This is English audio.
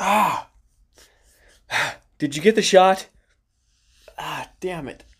Ah, did you get the shot? Ah, damn it.